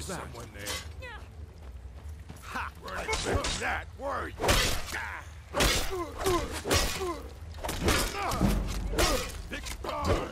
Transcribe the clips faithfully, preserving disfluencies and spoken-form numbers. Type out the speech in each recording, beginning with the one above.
was that? someone there. Ha! Weren't expecting that, were you? Victor!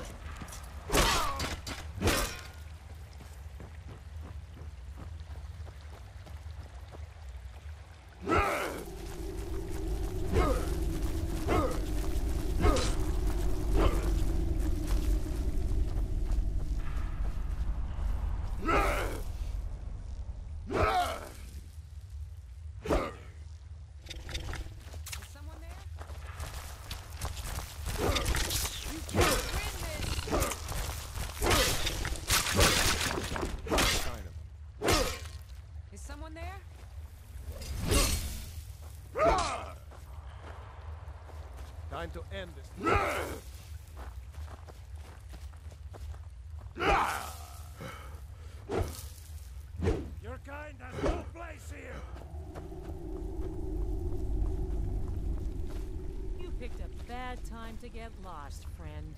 Time to end this. Your kind has no place here! You picked a bad time to get lost, friend.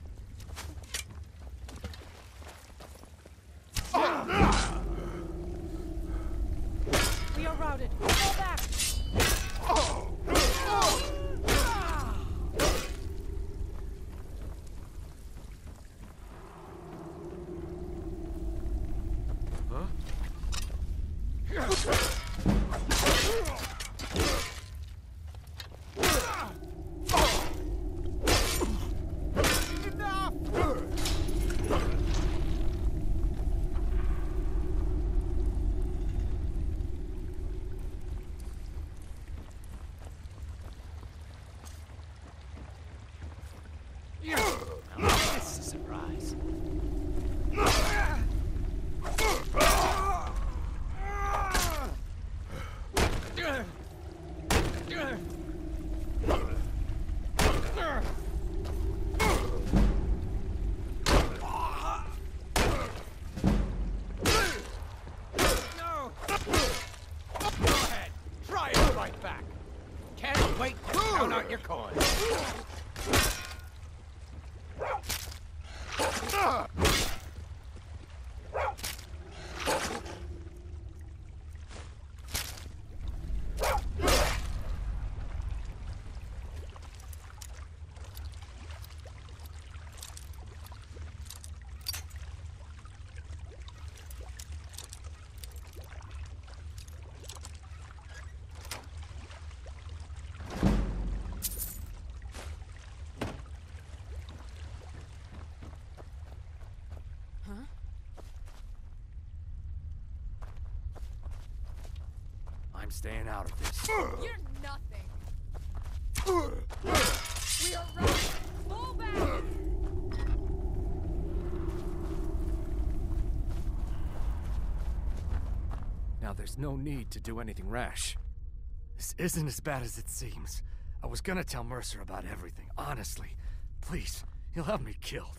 We are routed. Go back! This is a surprise. Go ahead, try it right back. Can't wait to count out your coins. I'm staying out of this. You're nothing. We are running. Pull back. Now there's no need to do anything rash. This isn't as bad as it seems. I was gonna tell Mercer about everything, honestly. Please, he'll have me killed.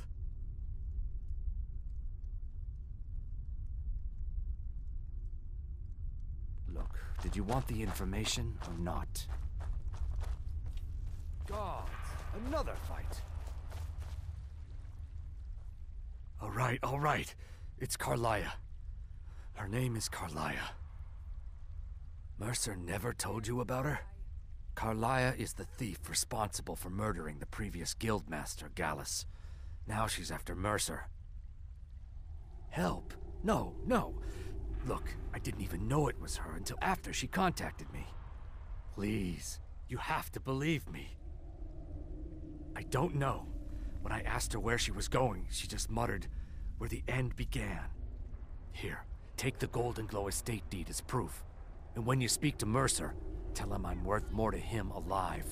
Look, did you want the information or not? God, another fight. All right, all right. It's Carlia. Her name is Carlia. Mercer never told you about her? Carlia is the thief responsible for murdering the previous guildmaster, Gallus. Now she's after Mercer. Help? No, no. Look, I didn't even know it was her until after she contacted me. Please, you have to believe me. I don't know. When I asked her where she was going, she just muttered, where the end began. Here, take the Golden Glow estate deed as proof. And when you speak to Mercer, tell him I'm worth more to him alive.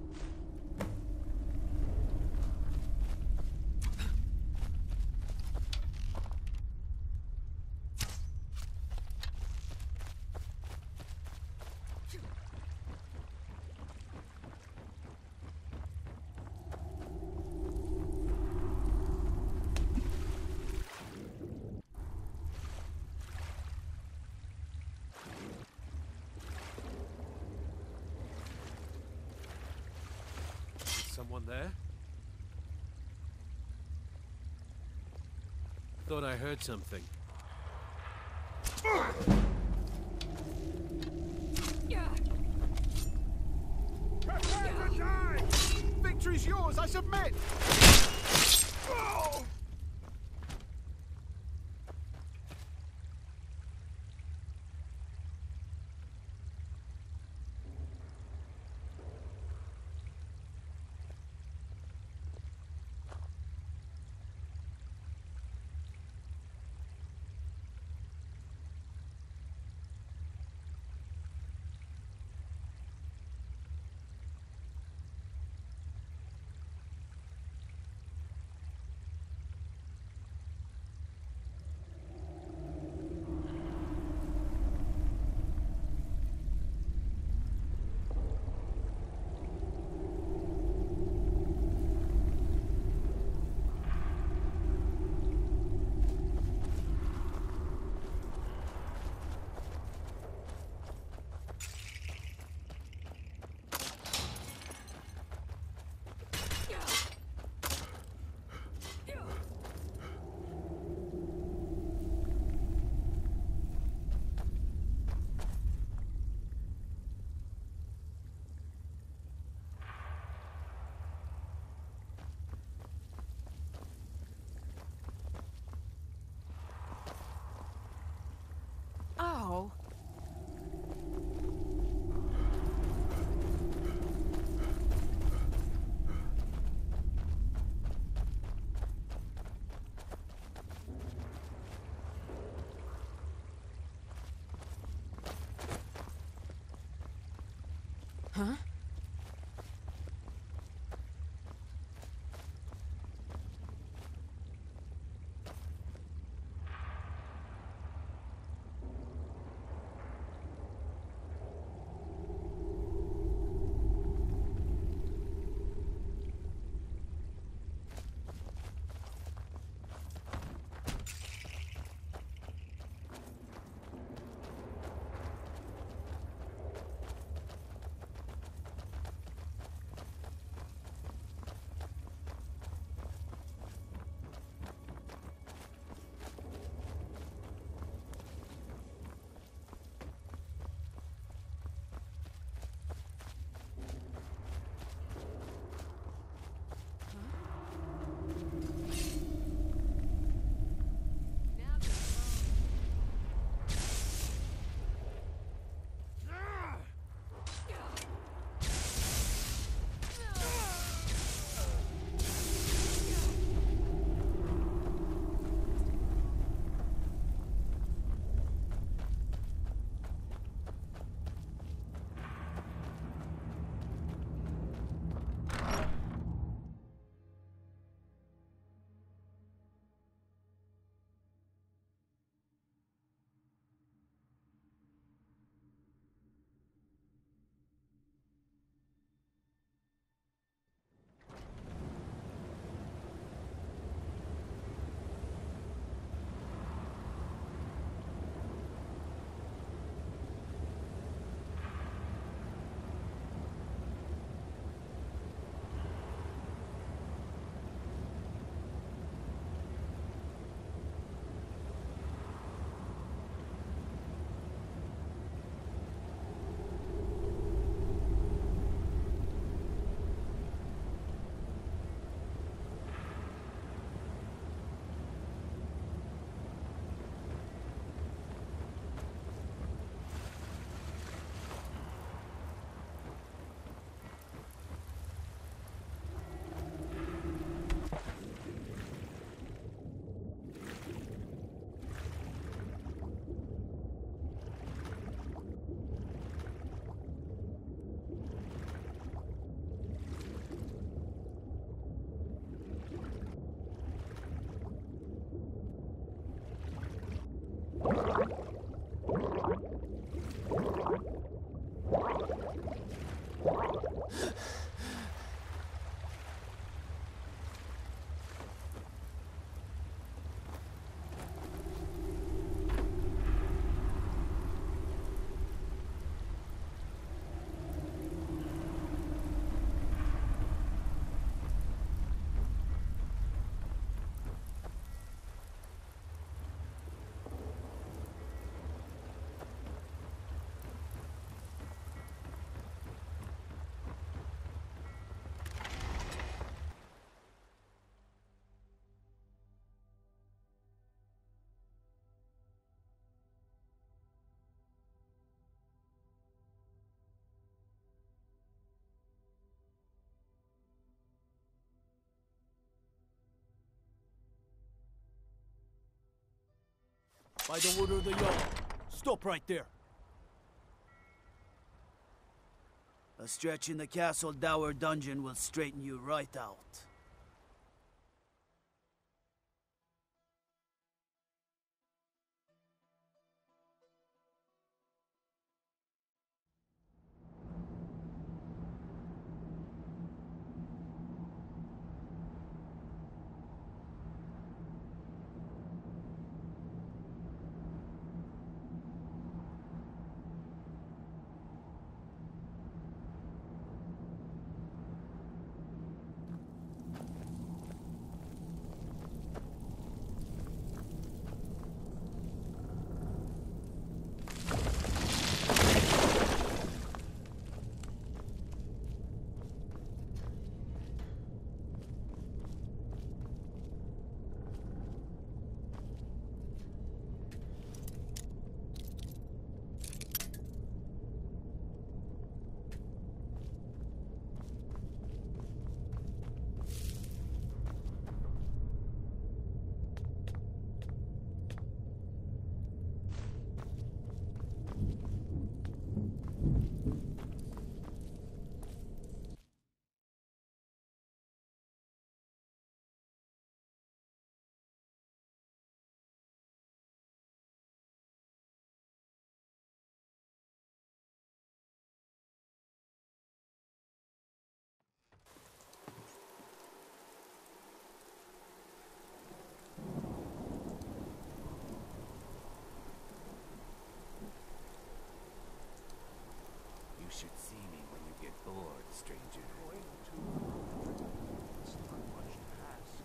Someone there? Thought I heard something. Prepare to die! Victory's yours, I submit! Oh! By the order of the Jarl. Stop right there. A stretch in the Castle Dower dungeon will straighten you right out. You should see me when you get bored, stranger. It's not much to ask.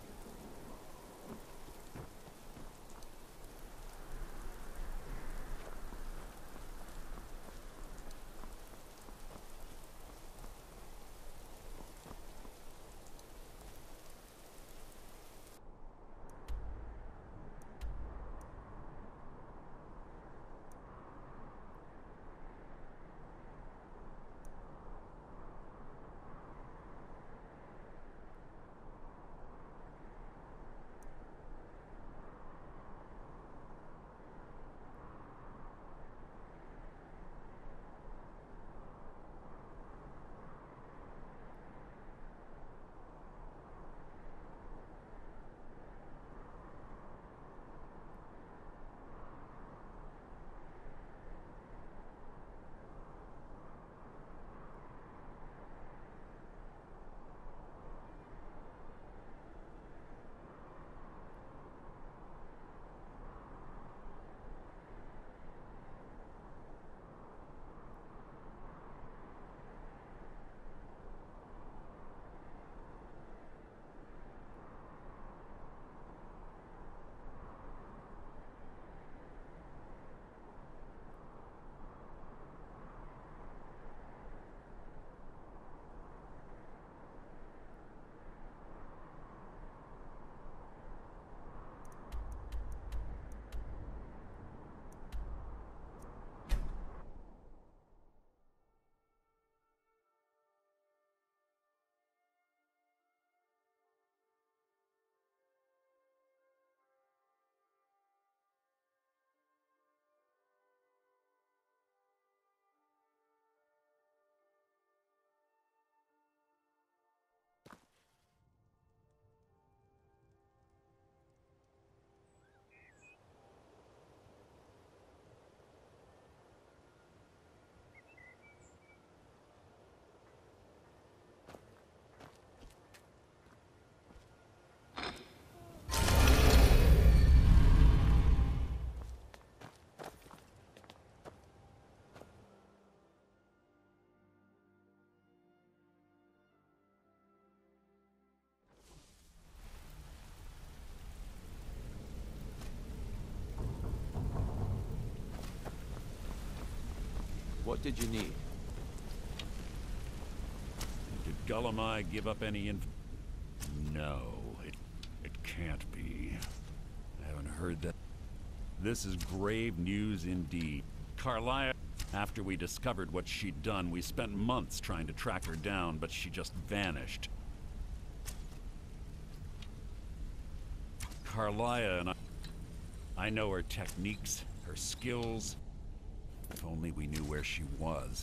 What did you need? Did Gullumai give up any inf- No, it, it can't be. I haven't heard that. This is grave news indeed. Carlia, after we discovered what she'd done, we spent months trying to track her down, but she just vanished. Carlia and I... I know her techniques, her skills. If only we knew where she was.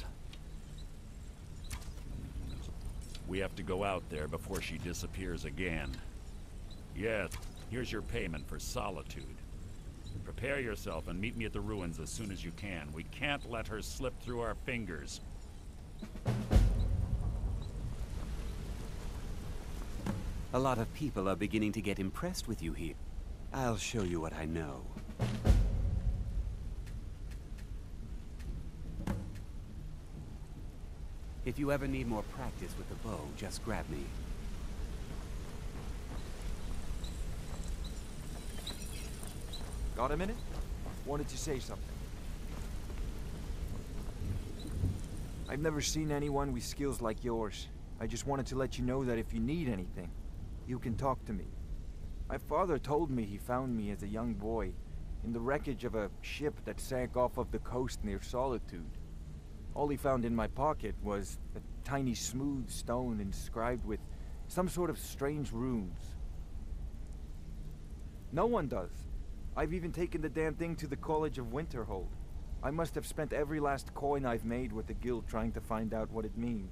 We have to go out there before she disappears again. Yes, here's your payment for Solitude. Prepare yourself and meet me at the ruins as soon as you can. We can't let her slip through our fingers. A lot of people are beginning to get impressed with you here. I'll show you what I know. If you ever need more practice with the bow, just grab me. Got a minute? Wanted to say something. I've never seen anyone with skills like yours. I just wanted to let you know that if you need anything, you can talk to me. My father told me he found me as a young boy in the wreckage of a ship that sank off of the coast near Solitude. All he found in my pocket was a tiny smooth stone inscribed with some sort of strange runes. No one does. I've even taken the damn thing to the College of Winterhold. I must have spent every last coin I've made with the guild trying to find out what it means.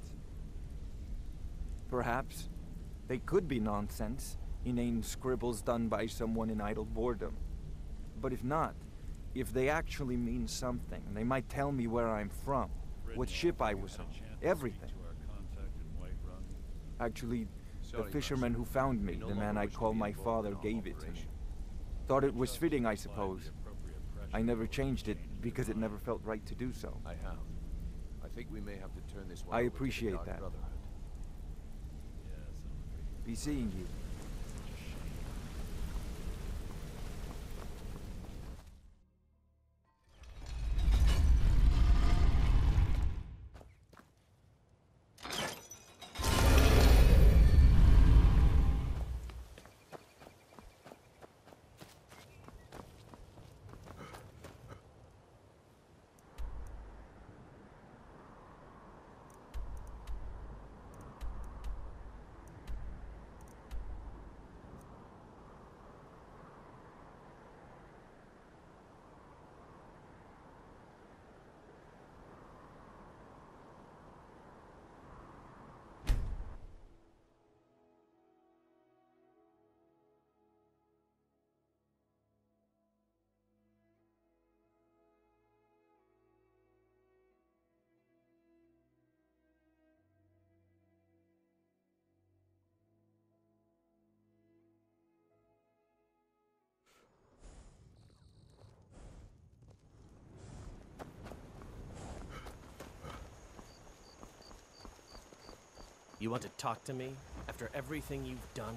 Perhaps they could be nonsense, inane scribbles done by someone in idle boredom. But if not, if they actually mean something, they might tell me where I'm from, what ship I was on, everything. Actually, the fisherman who found me, the man I call my father, gave it to me. Thought it was fitting, I suppose. I never changed it because it never felt right to do so. I have. I think we may have to turn this one I over to the appreciate Dark that. Brotherhood. Be seeing you. You want to talk to me after everything you've done?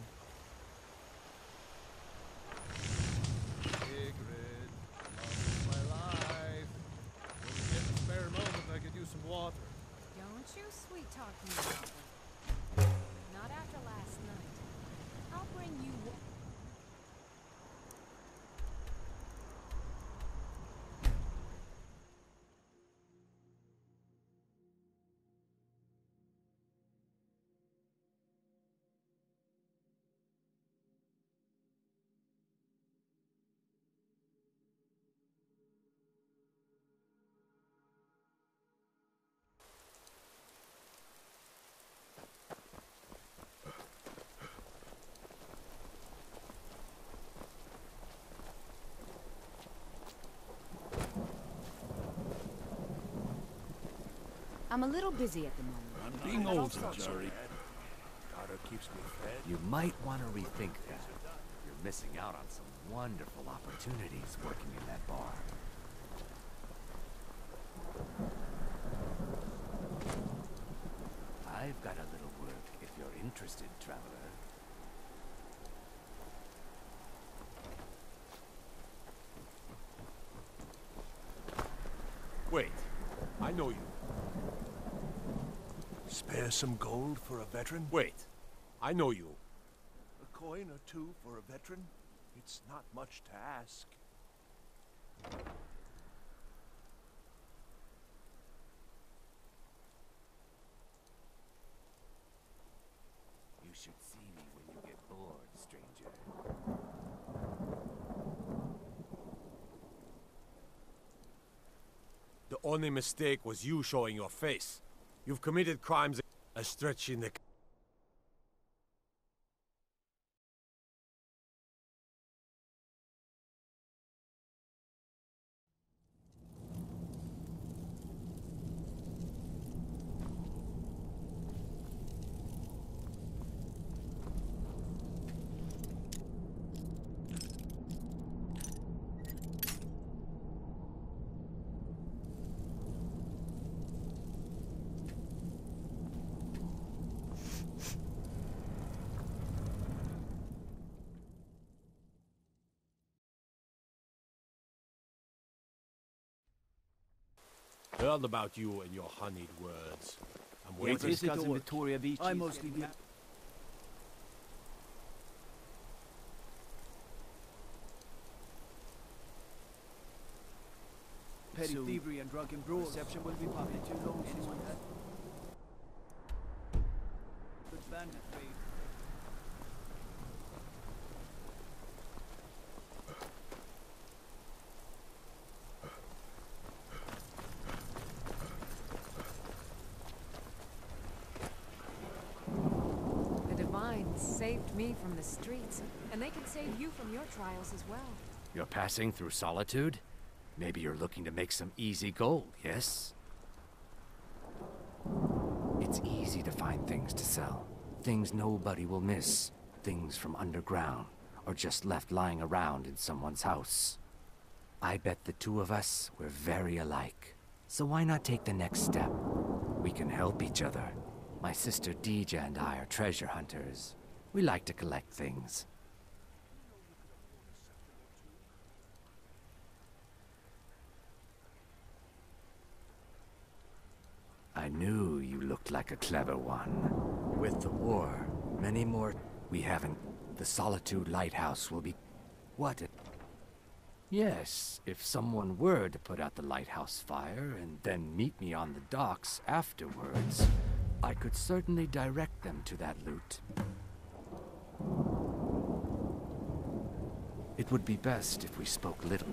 Sigrid, love my life. When you get a spare moment, I could use some water. Don't you sweet talk me, Albert. Not after last night. I'll bring you wa- I'm a little busy at the moment. I'm being older, Jerry. Carter keeps me fed. You might want to rethink that. You're missing out on some wonderful opportunities working in that bar. I've got a little work if you're interested, traveler. Wait, I know you. Spare some gold for a veteran? Wait, I know you. A coin or two for a veteran? It's not much to ask. You should see me when you get bored, stranger. only mistake was you showing your face. You've committed crimes a stretch in the... Heard about you and your honeyed words. I'm What waiting. is it, Victoria Beach? I mostly get... Petty Soon. thievery and drunken brawl. Reception will be popping too long. Anyone had? Good bandit raid. The Divines saved me from the streets, and they can save you from your trials as well. You're passing through Solitude? Maybe you're looking to make some easy gold, yes? It's easy to find things to sell. Things nobody will miss. Things from underground, or just left lying around in someone's house. I bet the two of us were very alike. So why not take the next step? We can help each other. My sister Deeja and I are treasure hunters. We like to collect things. I knew you looked like a clever one. With the war, many more... We haven't... The Solitude Lighthouse will be... What a... Yes, if someone were to put out the lighthouse fire and then meet me on the docks afterwards, I could certainly direct them to that loot. It would be best if we spoke little.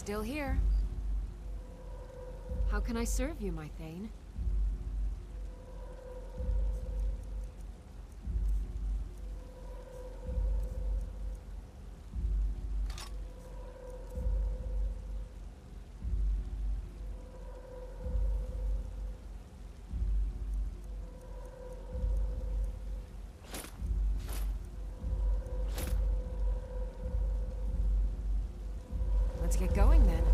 Still here. How can I serve you, my Thane? Let's get going then.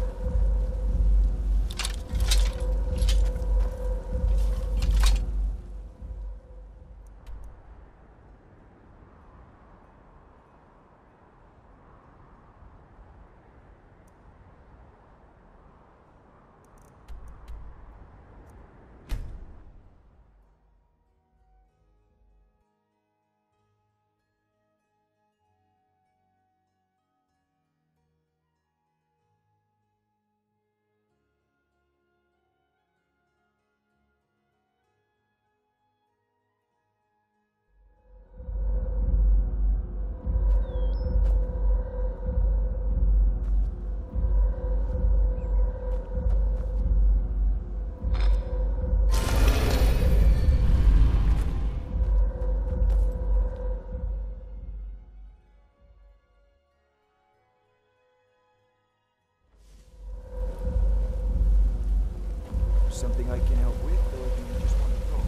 Something I can help with, or do you just want to talk?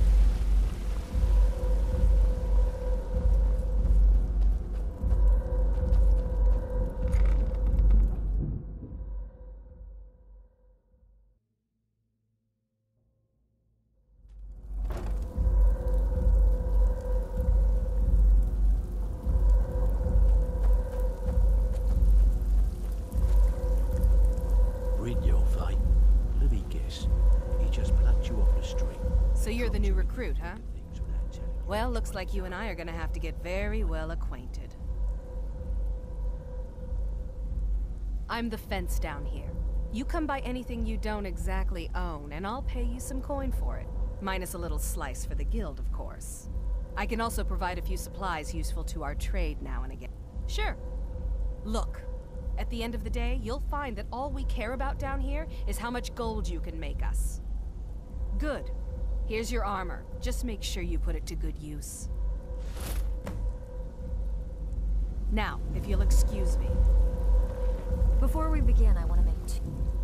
Brynjolf, I... Let me guess. He just plucked you off the street. So you're the new recruit, huh? Well, looks like you and I are gonna have to get very well acquainted. I'm the fence down here. You come by anything you don't exactly own, and I'll pay you some coin for it. Minus a little slice for the guild, of course. I can also provide a few supplies useful to our trade now and again. Sure. Look, at the end of the day, you'll find that all we care about down here is how much gold you can make us. Good. Here's your armor. Just make sure you put it to good use. Now, if you'll excuse me. Before we begin, I want to make two...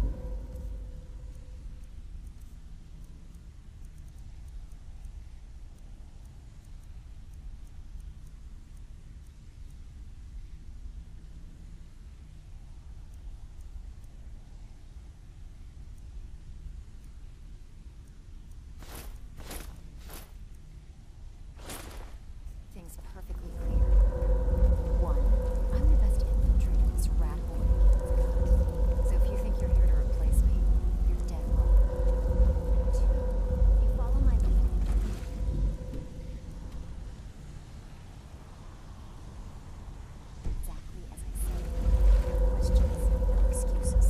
things perfectly clear. One, I'm the best infiltrator this rat hole in the king's got. So if you think you're here to replace me, you're dead wrong. Two, you follow my lead. Exactly as I said. No questions, no excuses.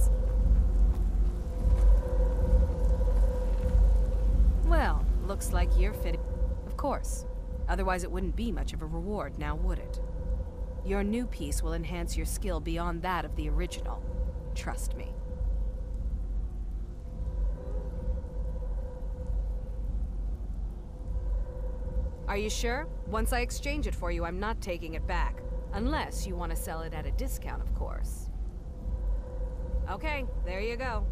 Well, looks like you're fitting. Of course. Otherwise it wouldn't be much of a reward, now would it? Your new piece will enhance your skill beyond that of the original. Trust me. Are you sure? Once I exchange it for you, I'm not taking it back. Unless you want to sell it at a discount, of course. Okay, there you go.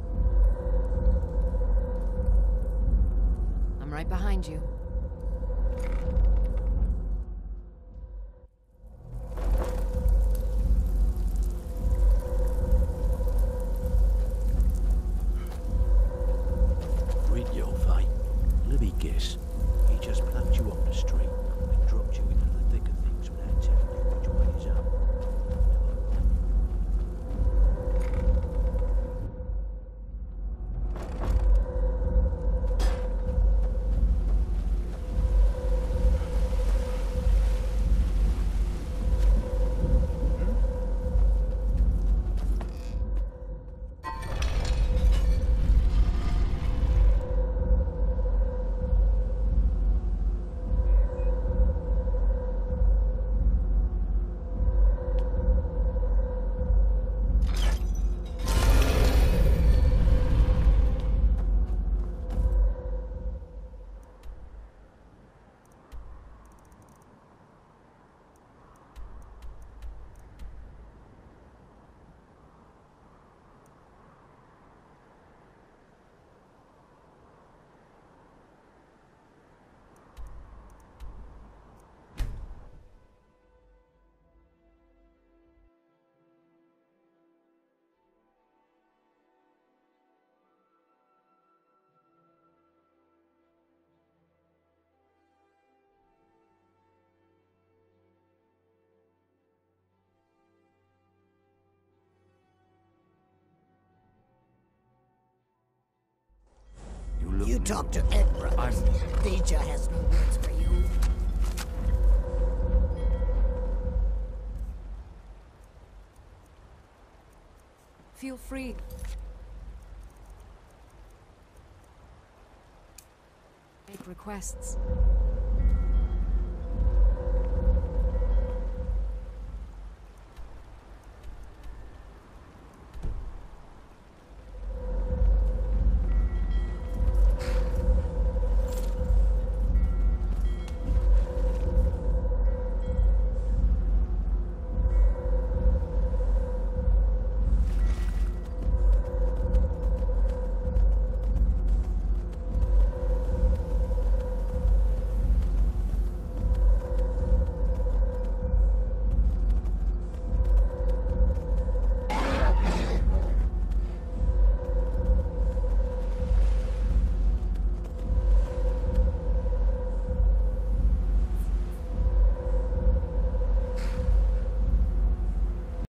I'm right behind you. talk to Ed Brothers. I'm... Deja has no words for you. Feel free. Make requests.